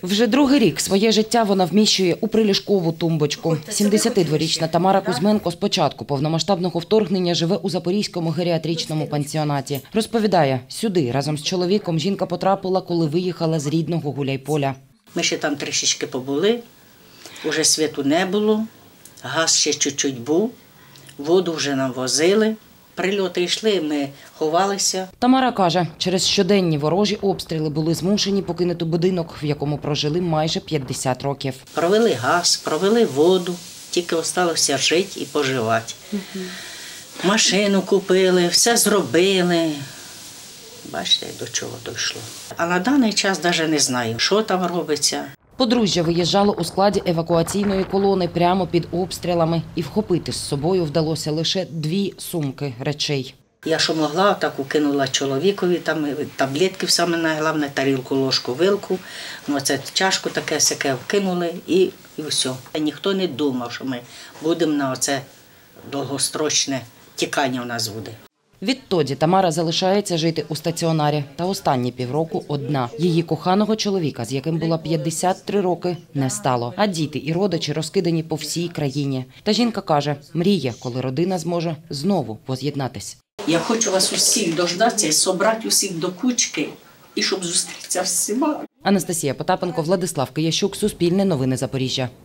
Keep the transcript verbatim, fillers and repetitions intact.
Вже другий рік своє життя вона вміщує у приліжкову тумбочку. сімдесятидворічна Тамара Кузьменко з початку повномасштабного вторгнення живе у Запорізькому геріатричному пансіонаті. Розповідає, сюди разом з чоловіком жінка потрапила, коли виїхала з рідного Гуляйполя. Ми ще там трішечки побули, вже світу не було, газ ще чуть-чуть був, воду вже нам возили. Прильоти йшли, ми ховалися. Тамара каже, через щоденні ворожі обстріли були змушені покинути будинок, в якому прожили майже п'ятдесят років. Провели газ, провели воду, тільки залишилося жити і поживати. Угу. Машину купили, все зробили. Бачите, до чого дійшло. А на даний час навіть не знаю, що там робиться. Подружжя виїжджало у складі евакуаційної колони прямо під обстрілами. І вхопити з собою вдалося лише дві сумки речей. Я що могла, так укинула чоловікові, там таблетки, саме найголовніше, тарілку, ложку, вилку. Ну, це чашку таке сяке вкинули і, і все. Ніхто не думав, що ми будемо на оце довгострочне тікання у нас буде. Відтоді Тамара залишається жити у стаціонарі. Та останні півроку одна. Її коханого чоловіка, з яким була п'ятдесят три роки, не стало. А діти і родичі розкидані по всій країні. Та жінка каже, мріє, коли родина зможе знову воз'єднатись. Я хочу вас усіх дождатися, зібрати усіх до кучки і щоб зустрітися з всіма. Анастасія Потапенко, Владислав Киящук, Суспільне новини Запоріжжя.